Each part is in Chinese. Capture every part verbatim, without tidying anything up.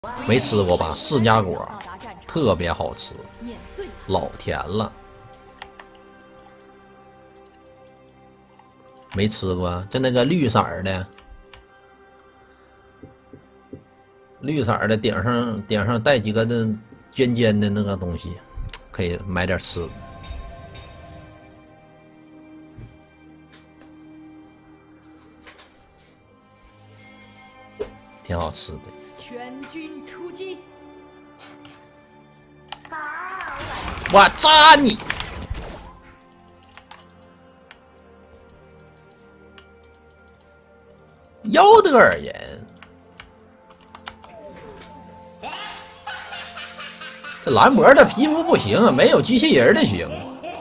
没吃过吧？释迦果特别好吃，老甜了。没吃过，就那个绿色的，绿色的顶上顶上带几个的尖尖的那个东西，可以买点吃。挺好吃的。 全军出击！ 我扎你！有德而言，这兰博的皮肤不行啊，没有机器人的行。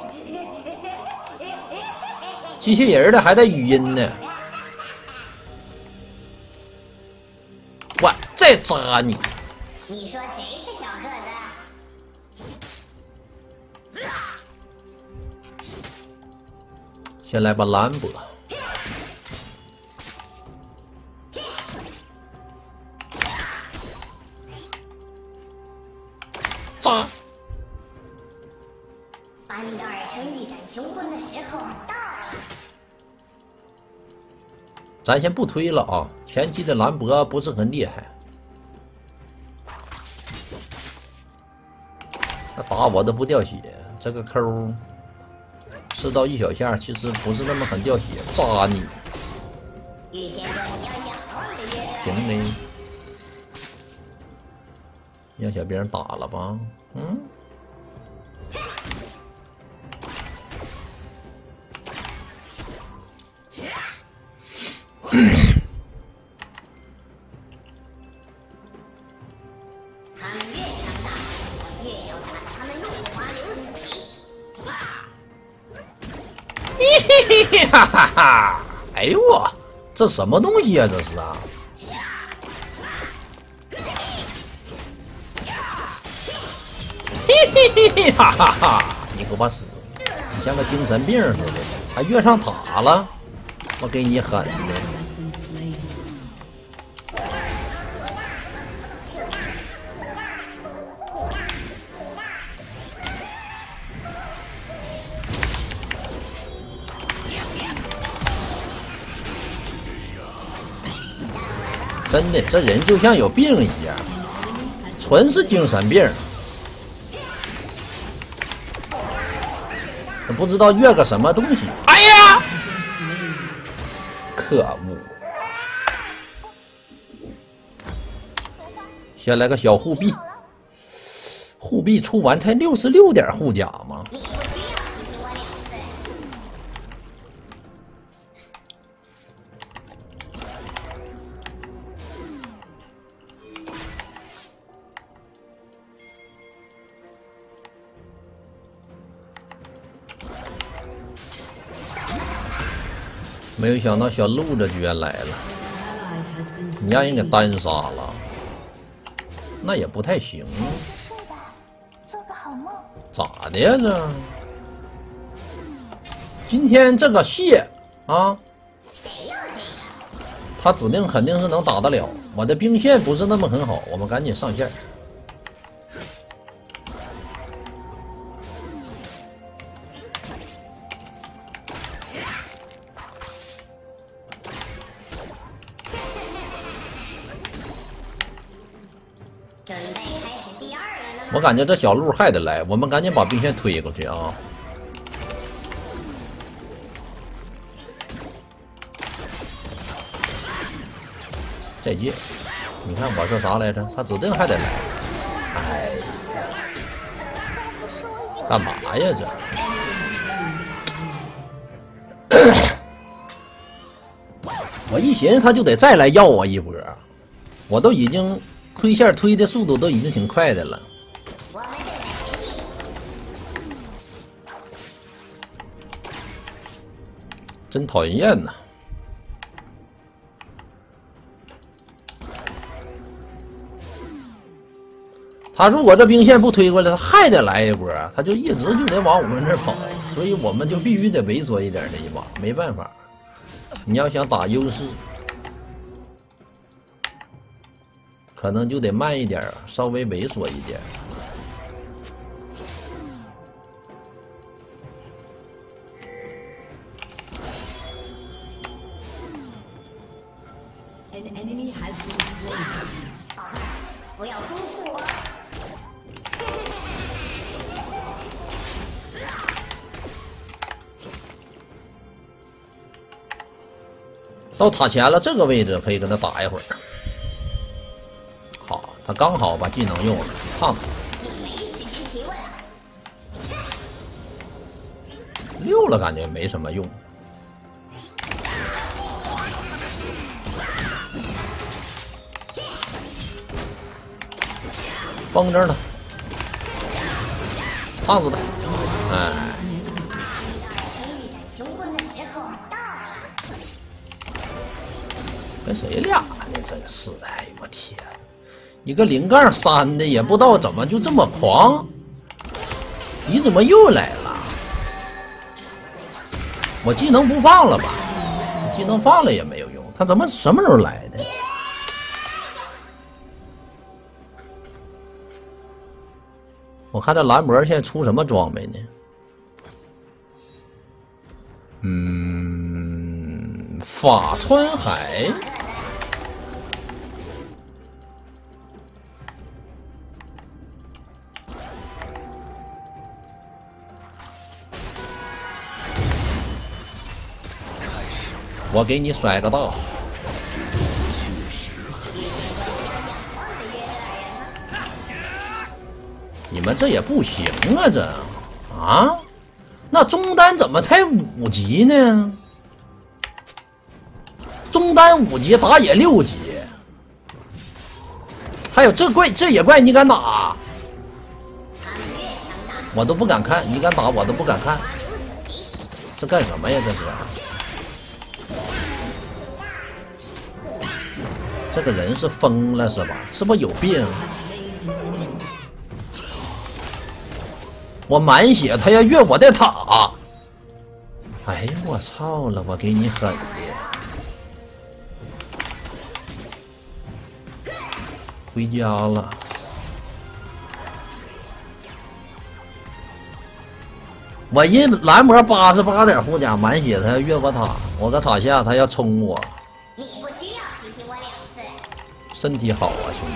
机器人的还带语音呢。我再扎你！ 你说谁是小个子？ 先来把兰博。扎！ 班德尔城一展雄风的时候到了。 咱先不推了啊，前期的兰博不是很厉害，他打我都不掉血，这个抠吃到一小下，其实不是那么很掉血，扎你！ 遇见过你要仰望的约人。 行嘞，让小兵打了吧，嗯。 他们越强大，我越要打得他们落花流水。 嘿嘿嘿哈哈哈！哎呦我，这什么东西啊？这是啊！嘿嘿嘿嘿哈哈哈！你给我死！你像个精神病似的，还跃上塔了，我给你狠的！真的，这人就像有病一样，纯是精神病。不知道越个什么东西。哎呀！可恶！先来个小护臂，护臂出完才六十六点护甲吗？ 你不需要提醒我两次。 没有想到小鹿子居然来了，你让人给单杀了，那也不太行。 睡吧，做个好梦。 咋的呀这？今天这个蟹啊， 谁要这个？ 他指定肯定是能打得了。我的兵线不是那么很好，我们赶紧上线。 准备开始第二轮了吗？ 我感觉这小鹿还得来，我们赶紧把兵线推过去啊！再见。你看我说啥来着？他指定还得来。哎，干嘛呀这？我一寻思他就得再来要我一波，我都已经推线推的速度都已经挺快的了。 我们正在前进。 真讨人厌呐！他如果这兵线不推过来，他还得来一波，他就一直就得往我们这儿跑，所以我们就必须得猥琐一点这一把，没办法。你要想打优势， 可能就得慢一点，稍微猥琐一点。 An enemy has been slain. 宝贝儿，不要辜负我。 到塔前了，这个位置可以跟他打一会儿。好，他刚好把技能用了，烫他。溜了感觉没什么用。风筝呢？烫死他！哎。跟谁俩呢？真是的！哎呦我天！一个零杠三的也不知道怎么就这么狂，你怎么又来了？我技能不放了吧？技能放了也没有用，他怎么什么时候来的？我看这蓝魔现在出什么装备呢？嗯，法川海。我给你甩个大。你们这也不行啊，这啊，那中单怎么才五级呢？中单五级打野六级，还有这怪这也怪你敢打，我都不敢看，你敢打我都不敢看，这干什么呀？这是，这个人是疯了是吧？是不是有病？我满血，他要越我的塔。哎呦我操了！我给你狠的！回家了。我一蓝魔八十八点护甲满血，他要越我塔，我搁塔下他要冲我。 你不需要提醒我两次。 身体好啊，兄弟。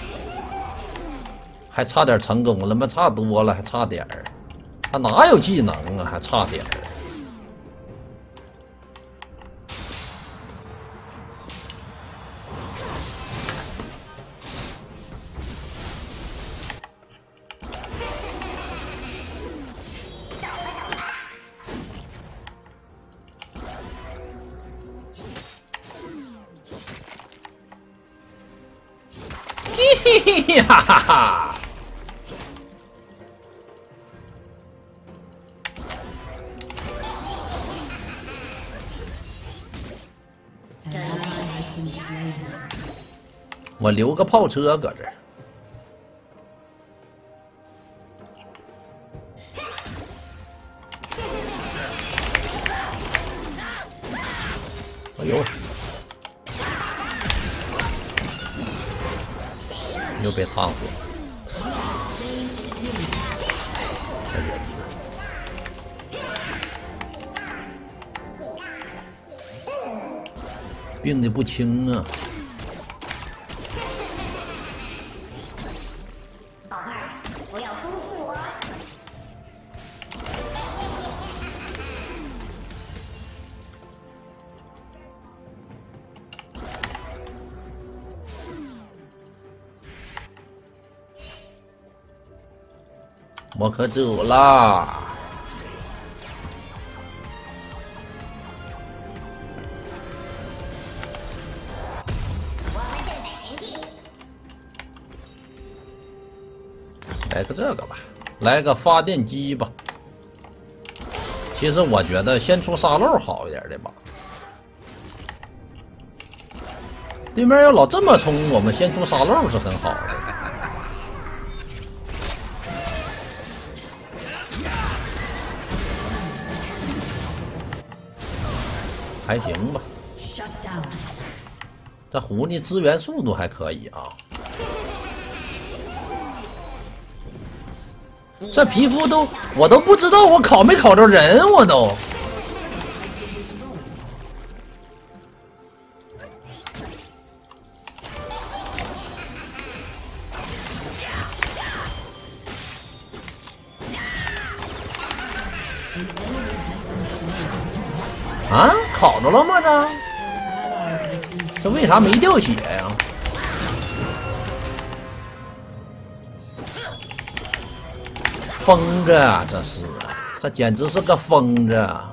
还差点成功了，妈差多了，还差点儿，他哪有技能啊？还差点儿。嘿嘿嘿哈哈哈！我留个炮车搁这儿。哎呦！又被烫死了。太恶心了！病的不轻啊！ 宝贝儿，不要辜负我。 我可走啦！ 我们正在前进。 来个这个吧，来个发电机吧。其实我觉得先出沙漏好一点的吧。对面要老这么冲，我们先出沙漏是很好的。还行吧，这狐狸支援速度还可以啊。 这皮肤都我都不知道我烤没烤着人，我都。啊，烤着了吗？这这为啥没掉血呀？疯子啊，这是，这简直是个疯子啊！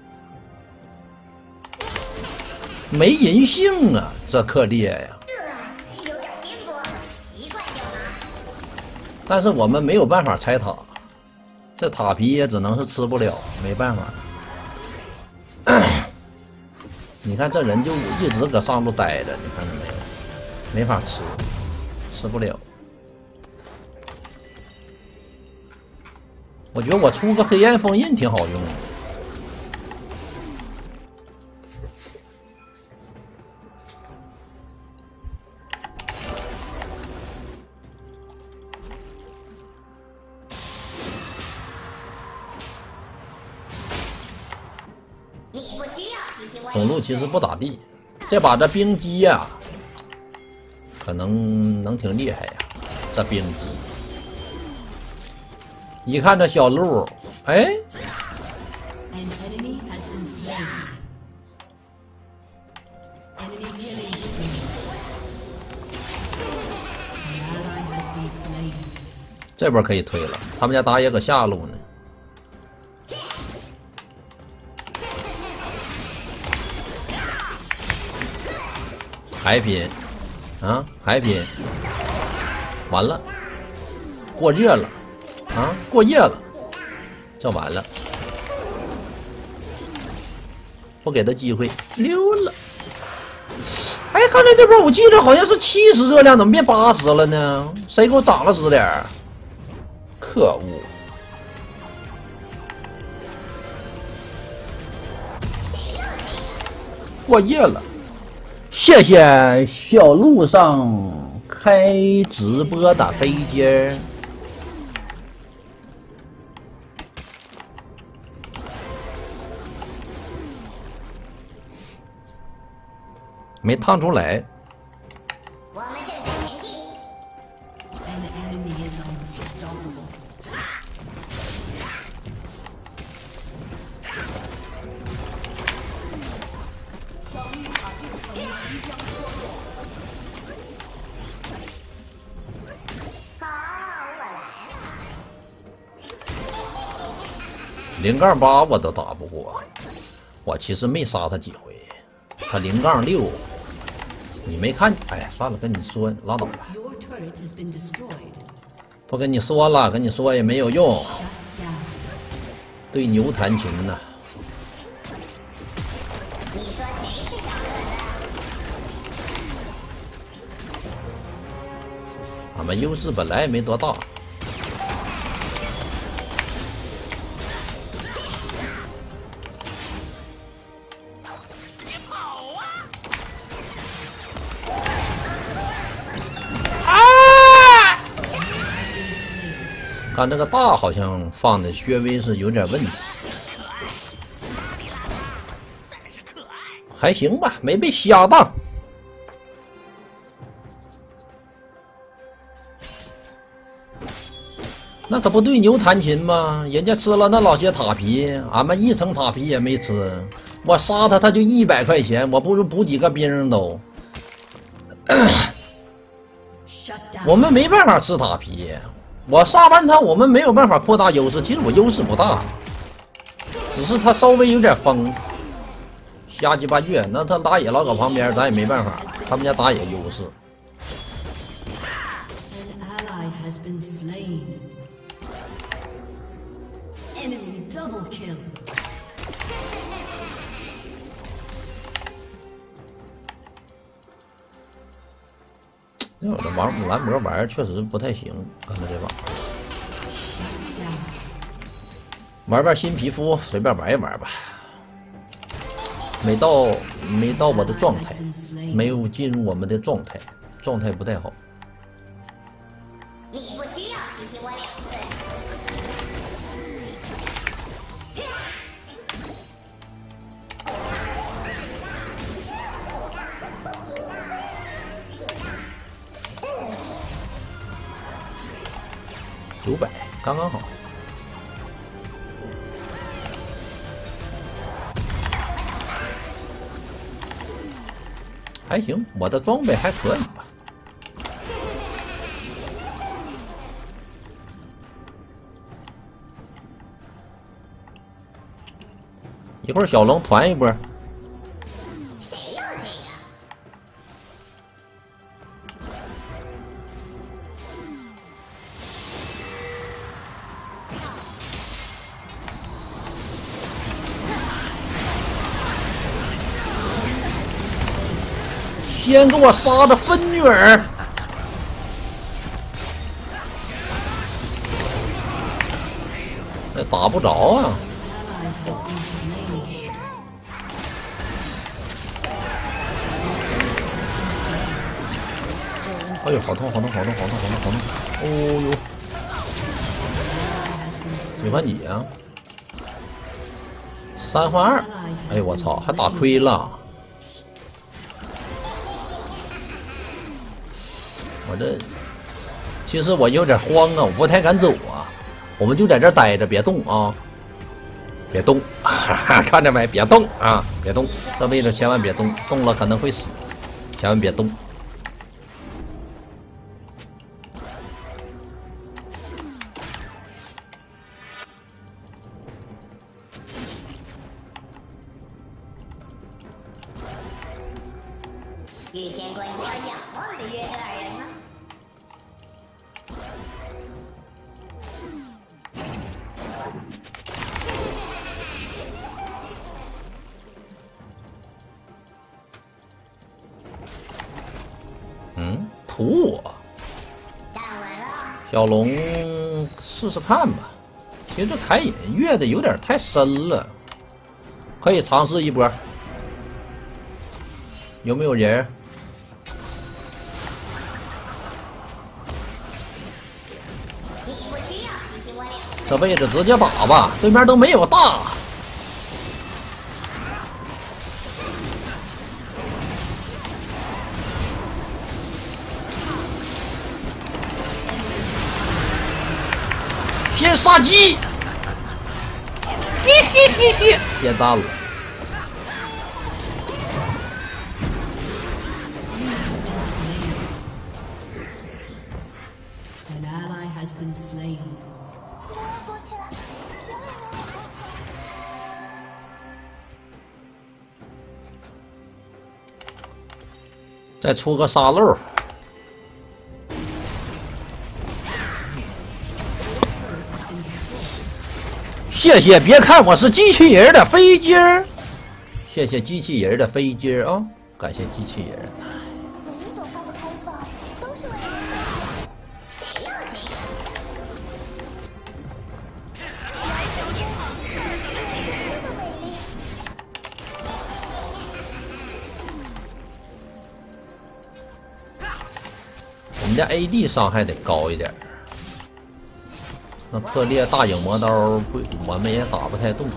没人性啊，这克烈呀！ 有点颠簸，习惯就好。 但是我们没有办法拆塔，这塔皮也只能是吃不了，没办法。你看这人就一直搁上路待着，你看到没有？没法吃，吃不了。我觉得我出个黑暗封印挺好用的。 你不需要提醒我。 公路其实不咋地，这把这冰姬呀、啊，可能能挺厉害呀。这冰姬，一看这小鹿，哎， An enemy has been slain. Enemy killing spree. An ally has been slain. 这边可以推了，他们家打野搁下路呢。还拼，啊，还拼，完了，过热了，啊，过夜了，这完了，不给他机会，溜了。哎，刚才这波我记得好像是七十热量，怎么变八十了呢？谁给我涨了十点？可恶！过夜了。谢谢小路上开直播的飞机儿，没烫出来。 我们正在前进。 An enemy is unstoppable. 好，我来了。 零杠八我都打不过，我其实没杀他几回，他零杠六，你没看？哎呀，算了，跟你说拉倒吧， Your turret has been destroyed. 不跟你说了，跟你说也没有用， Shut down. 对牛弹琴呐。 你说谁是小个子？ 俺们优势本来也没多大。啊！看这个大好像放的薛微是有点问题，还行吧，没被瞎当。 那可不对牛弹琴吗？人家吃了那老些塔皮，俺们一层塔皮也没吃。我杀他，他就一百块钱，我不如补几个兵都。我们没办法吃塔皮，我杀完他，我们没有办法扩大优势。其实我优势不大，只是他稍微有点疯，瞎鸡巴越。那他打野老搁旁边，咱也没办法，他们家打野优势。 An ally has been slain. Enemy double kill. 那我这玩蓝魔玩确实不太行，刚才这把 Down. 玩玩新皮肤，随便玩一玩吧。没到没到我的状态，没有进入我们的状态，状态不太好。 你不需要提醒我两次。 九百，刚刚好。还行，我的装备还可以吧。一会儿小龙团一波。 谁要这个？ 先给我杀的分女儿！那打不着啊！哎呦，好痛，好痛，好痛，好痛，好痛，好痛！哦呦，喜欢你啊！三换二，哎呦我操，还打亏了！我这其实我有点慌啊，我不太敢走啊。我们就在这待着，别动啊，别动！看见没？别动啊，别动！这位置千万别动，动了可能会死，千万别动。 遇见过你要仰望的约德尔人吗？ 嗯，图我。 站稳了。 小龙试试看吧。其实这凯隐越的有点太深了，可以尝试一波。有没有人？ 你不需要提醒我两次。 这位置直接打吧，对面都没有大。先杀鸡，嘿嘿嘿嘿，别炸了。 An ally has been slain. 再出个沙漏。谢谢，别看我是机器人的飞机儿，谢谢机器人的飞机儿啊，感谢机器人。 每一朵花的开放都是为了谁要这个？ 我们家 A D 伤害得高一点。那破裂大影魔刀不，我们也打不太动。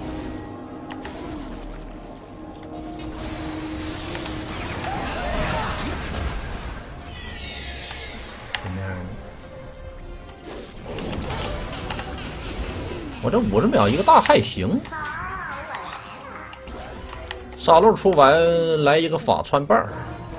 这面，我这五十秒一个大还行。沙漏出完来一个法穿棒。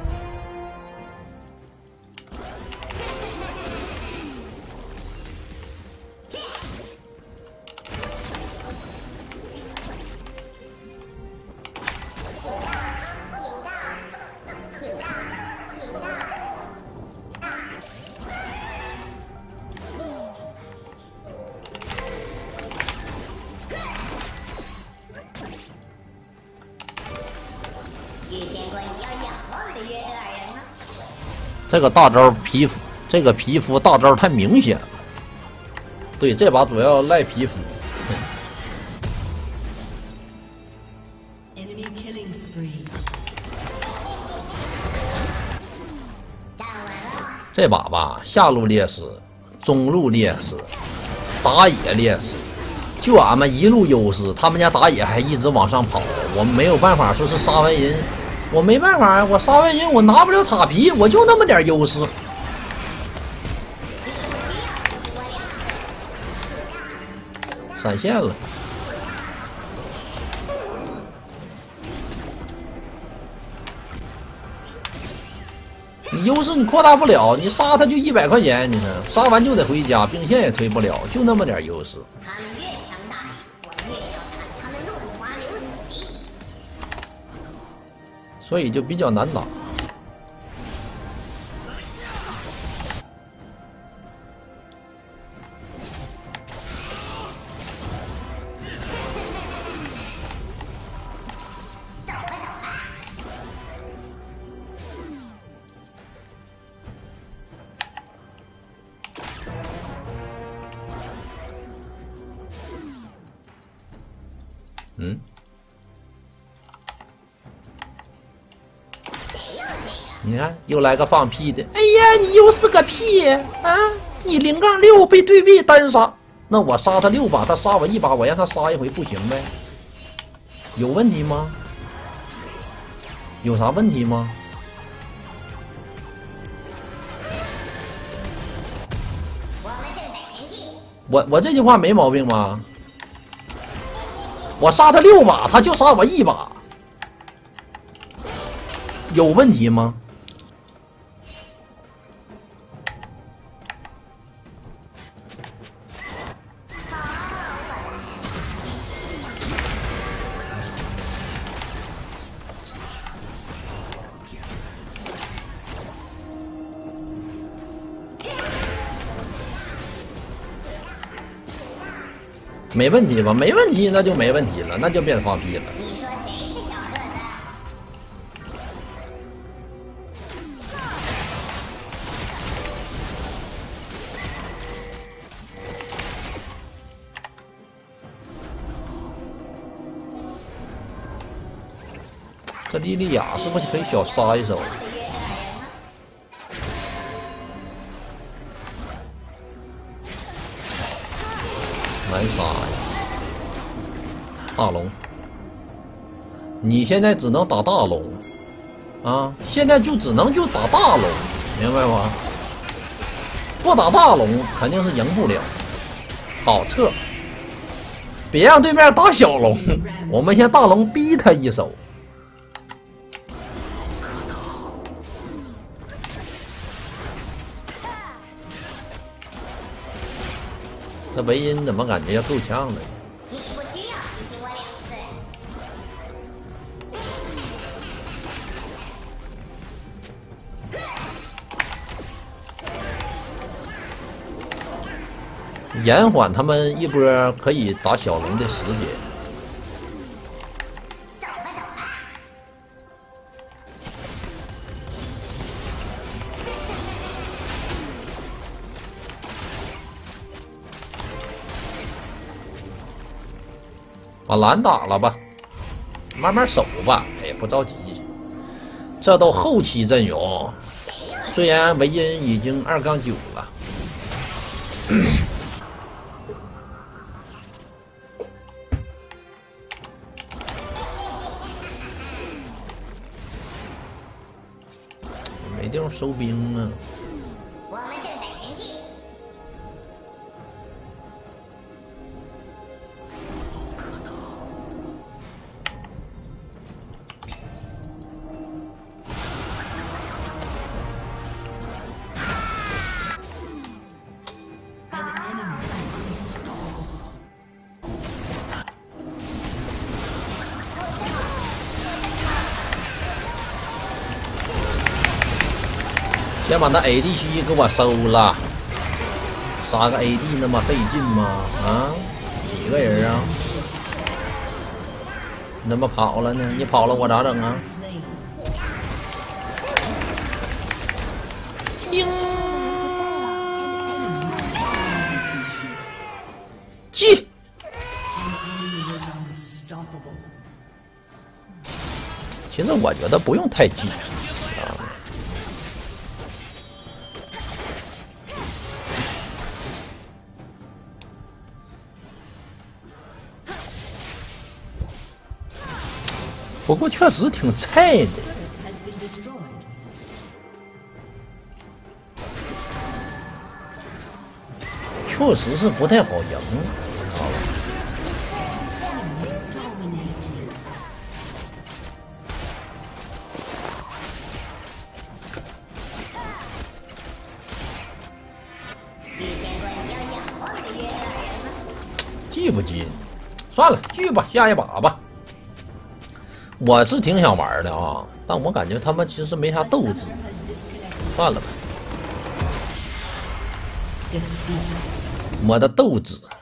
遇见过你要仰望的约德尔人吗？ 这个大招皮肤，这个皮肤大招太明显了。对，这把主要赖皮肤。 Enemy killing spree. 站稳了。 这把吧，下路劣势， 中路劣势，打野劣势，就俺们一路优势，他们家打野还一直往上跑，我们没有办法说是杀完人，我没办法呀，我杀完人我拿不了塔皮，我就那么点优势。闪现了。你优势你扩大不了，你杀他就一百块钱，你看杀完就得回家，兵线也推不了，就那么点优势。 他们越强大，我越要看他们落花流水。 所以就比较难打。嗯，你看又来个放屁的！哎呀，你优势个屁啊！你零杠六被对位单杀，那我杀他六把，他杀我一把，我让他杀一回不行呗？有问题吗？有啥问题吗？我我这句话没毛病吗？我杀他六把，他就杀我一把，有问题吗？没问题吧？没问题，那就没问题了，那就别放屁了。 你说谁是小个子？ 这莉莉娅是不是可以小杀一手？难杀呀！大龙，你现在只能打大龙啊！现在就只能就打大龙，明白吗？不打大龙肯定是赢不了。好撤，别让对面打小龙，我们先大龙逼他一手。这维因怎么感觉要够呛的？ 你不需要提醒我两次。 延缓他们一波可以打小龙的时间。 走吧走吧。 把蓝打了吧，慢慢守吧，哎，不着急。这都后期阵容，虽然维因已经二杠九了。没地方收兵啊。 我们正在前进。 先把那 A D C 给我收了，杀个 A D 那么费劲吗？啊，几个人啊？你怎么跑了呢？你跑了我咋整啊？叮，击！其实我觉得不用太急。 不过确实挺菜的。 has been destroyed. 确实是不太好赢，知道吧？ Dominating. 遇见过你要仰望的月亮人吗？ 记不记？算了，继续吧，下一把吧。我是挺想玩的啊，但我感觉他们其实没啥斗志， Has disconnected. 算了吧。 Defeat. 我的斗志。